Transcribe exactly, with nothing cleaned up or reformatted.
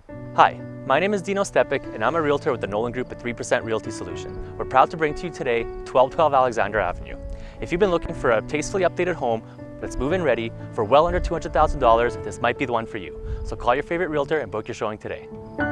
Hi, my name is Dino Stepic and I'm a realtor with the Nolin Group at three percent Realty Solution. We're proud to bring to you today twelve twelve Alexander Avenue. If you've been looking for a tastefully updated home that's move-in ready for well under two hundred thousand dollars, this might be the one for you. So call your favorite realtor and book your showing today.